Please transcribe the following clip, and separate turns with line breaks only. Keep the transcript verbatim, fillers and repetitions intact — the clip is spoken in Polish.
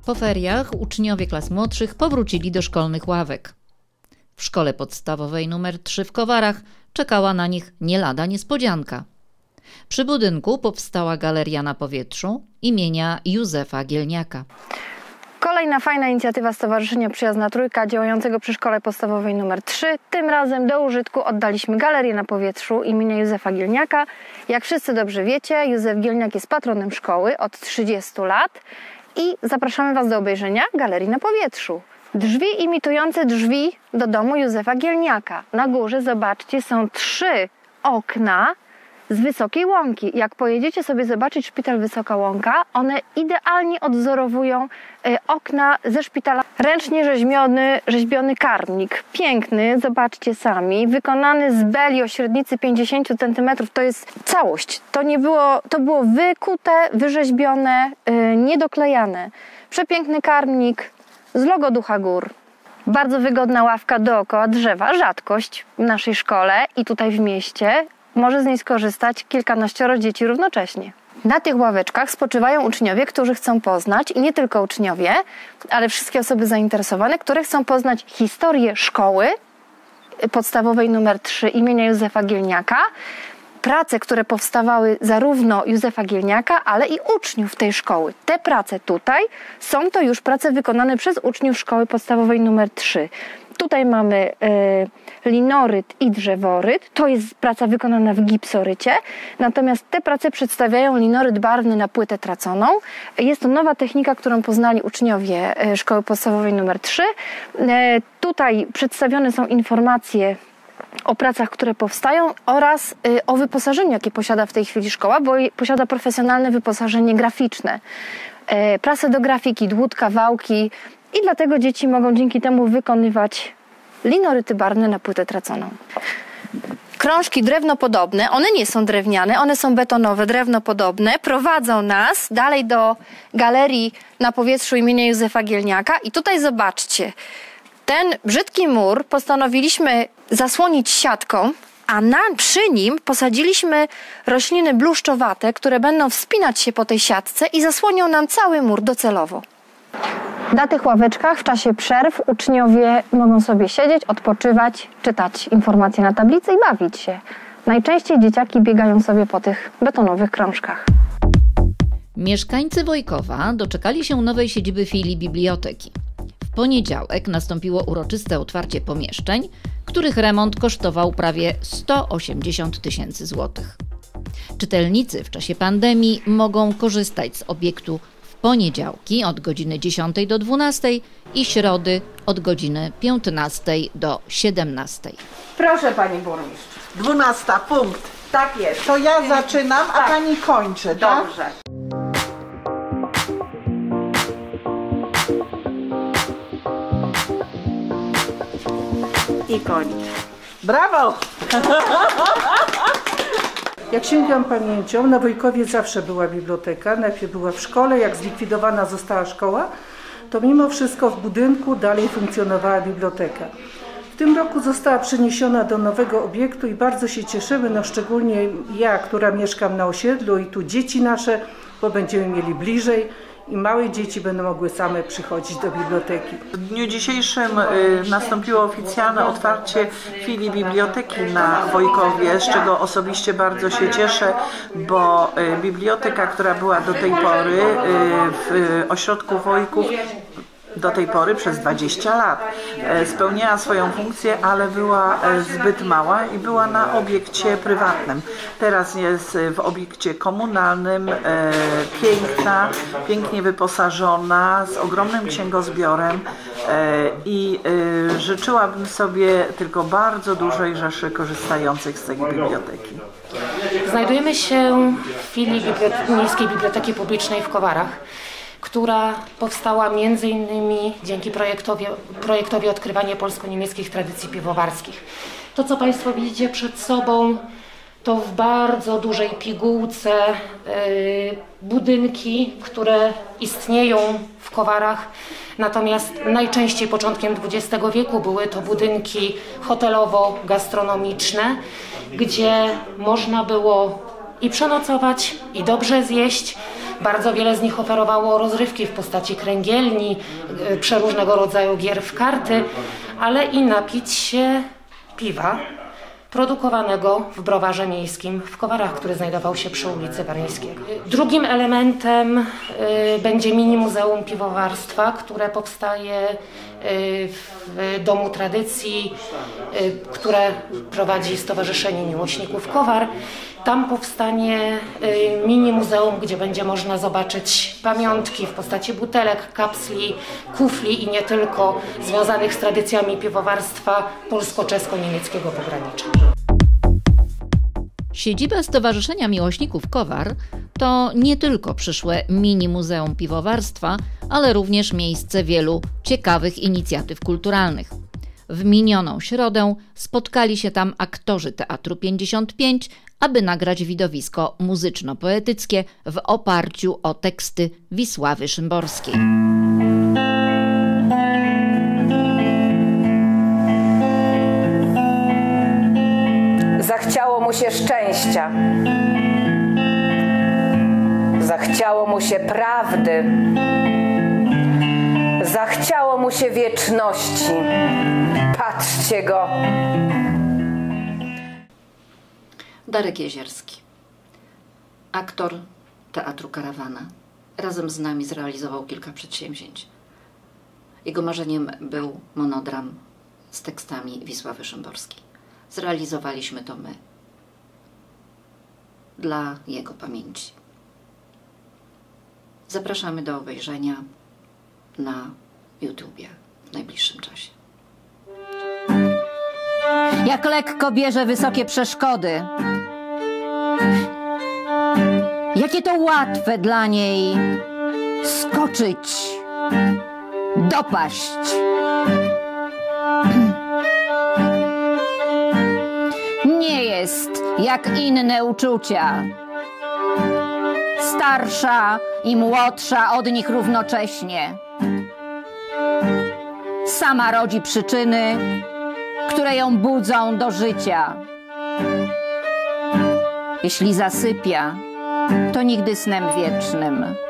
Po feriach uczniowie klas młodszych powrócili do szkolnych ławek. W szkole podstawowej numer trzy w Kowarach czekała na nich nie lada niespodzianka. Przy budynku powstała galeria na powietrzu imienia Józefa Gielniaka.
Kolejna fajna inicjatywa Stowarzyszenia Przyjazna Trójka działającego przy szkole podstawowej numer trzy. Tym razem do użytku oddaliśmy galerię na powietrzu imienia Józefa Gielniaka. Jak wszyscy dobrze wiecie, Józef Gielniak jest patronem szkoły od trzydziestu lat i zapraszamy Was do obejrzenia galerii na powietrzu. Drzwi imitujące drzwi do domu Józefa Gielniaka. Na górze, zobaczcie, są trzy okna z Wysokiej Łąki. Jak pojedziecie sobie zobaczyć szpital Wysoka Łąka, one idealnie odwzorowują y, okna ze szpitala. Ręcznie rzeźbiony, rzeźbiony karmnik. Piękny, zobaczcie sami. Wykonany z beli o średnicy pięćdziesiąt centymetrów. To jest całość. To nie było, to było wykute, wyrzeźbione, y, niedoklejane. Przepiękny karmnik z logo Ducha Gór. Bardzo wygodna ławka dookoła drzewa. Rzadkość w naszej szkole i tutaj w mieście. Może z niej skorzystać kilkanaścioro dzieci równocześnie. Na tych ławeczkach spoczywają uczniowie, którzy chcą poznać, i nie tylko uczniowie, ale wszystkie osoby zainteresowane, które chcą poznać historię szkoły podstawowej numer trzy imienia Józefa Gielniaka, prace, które powstawały zarówno Józefa Gielniaka, ale i uczniów tej szkoły. Te prace tutaj są to już prace wykonane przez uczniów szkoły podstawowej numer trzy. Tutaj mamy y, linoryt i drzeworyt. To jest praca wykonana w gipsorycie. Natomiast te prace przedstawiają linoryt barwny na płytę traconą. Jest to nowa technika, którą poznali uczniowie y, szkoły podstawowej numer trzy. Y, tutaj przedstawione są informacje o pracach, które powstają oraz y, o wyposażeniu, jakie posiada w tej chwili szkoła, bo posiada profesjonalne wyposażenie graficzne. Y, prasę do grafiki, dłutka, wałki. I dlatego dzieci mogą dzięki temu wykonywać linoryty barwne na płytę traconą. Krążki drewnopodobne, one nie są drewniane, one są betonowe, drewnopodobne, prowadzą nas dalej do galerii na powietrzu imienia Józefa Gielniaka. I tutaj zobaczcie, ten brzydki mur postanowiliśmy zasłonić siatką, a na, przy nim posadziliśmy rośliny bluszczowate, które będą wspinać się po tej siatce i zasłonią nam cały mur docelowo. Na tych ławeczkach w czasie przerw uczniowie mogą sobie siedzieć, odpoczywać, czytać informacje na tablicy i bawić się. Najczęściej dzieciaki biegają sobie po tych betonowych krążkach.
Mieszkańcy Wojkowa doczekali się nowej siedziby filii biblioteki. W poniedziałek nastąpiło uroczyste otwarcie pomieszczeń, których remont kosztował prawie sto osiemdziesiąt tysięcy złotych. Czytelnicy w czasie pandemii mogą korzystać z obiektu w poniedziałki od godziny dziesiątej do dwunastej i środy od godziny piętnastej do siedemnastej.
Proszę pani burmistrz.
Dwunasta, punkt.
Tak jest.
To ja zaczynam, a
tak.
pani kończy, tak?
Dobrze. I kończy.
Brawo!
Jak sięgam pamięcią, na Wojkowie zawsze była biblioteka. Najpierw była w szkole, jak zlikwidowana została szkoła, to mimo wszystko w budynku dalej funkcjonowała biblioteka. W tym roku została przeniesiona do nowego obiektu i bardzo się cieszymy, no szczególnie ja, która mieszkam na osiedlu i tu dzieci nasze, bo będziemy mieli bliżej i małe dzieci będą mogły same przychodzić do biblioteki.
W dniu dzisiejszym y, nastąpiło oficjalne otwarcie filii biblioteki na Wojkowie, z czego osobiście bardzo się cieszę, bo y, biblioteka, która była do tej pory y, w y, ośrodku Wojków, do tej pory przez dwadzieścia lat spełniała swoją funkcję, ale była zbyt mała i była na obiekcie prywatnym. Teraz jest w obiekcie komunalnym, piękna, pięknie wyposażona, z ogromnym księgozbiorem i życzyłabym sobie tylko bardzo dużej rzeszy korzystających z tej biblioteki.
Znajdujemy się w filii Biblioteki, Miejskiej Biblioteki Publicznej w Kowarach, która powstała między innymi dzięki projektowi, projektowi Odkrywanie polsko-niemieckich tradycji piwowarskich. To, co Państwo widzicie przed sobą, to w bardzo dużej pigułce yy, budynki, które istnieją w Kowarach, natomiast najczęściej początkiem dwudziestego wieku były to budynki hotelowo-gastronomiczne, gdzie można było i przenocować, i dobrze zjeść. Bardzo wiele z nich oferowało rozrywki w postaci kręgielni, yy, przeróżnego rodzaju gier w karty, ale i napić się piwa produkowanego w browarze miejskim w Kowarach, który znajdował się przy ulicy Warmińskiego. Drugim elementem y, będzie mini muzeum piwowarstwa, które powstaje y, w Domu Tradycji, y, które prowadzi Stowarzyszenie Miłośników Kowar. Tam powstanie y, mini muzeum, gdzie będzie można zobaczyć pamiątki w postaci butelek, kapsli, kufli i nie tylko, związanych z tradycjami piwowarstwa polsko-czesko-niemieckiego pogranicza.
Siedziba Stowarzyszenia Miłośników Kowar to nie tylko przyszłe mini muzeum piwowarstwa, ale również miejsce wielu ciekawych inicjatyw kulturalnych. W minioną środę spotkali się tam aktorzy Teatru pięćdziesiąt pięć, aby nagrać widowisko muzyczno-poetyckie w oparciu o teksty Wisławy Szymborskiej.
Zachciało mu się szczęścia. Zachciało mu się prawdy. Zachciało mu się wieczności. Patrzcie go.
Darek Jezierski, aktor Teatru Karawana. Razem z nami zrealizował kilka przedsięwzięć. Jego marzeniem był monodram z tekstami Wisławy Szymborskiej. Zrealizowaliśmy to my. Dla jego pamięci. Zapraszamy do obejrzenia na YouTubie w najbliższym czasie. Jak lekko bierze wysokie przeszkody. Jakie to łatwe dla niej skoczyć, dopaść. Nie jest jak inne uczucia. Starsza i młodsza od nich równocześnie. Sama rodzi przyczyny, które ją budzą do życia. Jeśli zasypia, to nigdy snem wiecznym.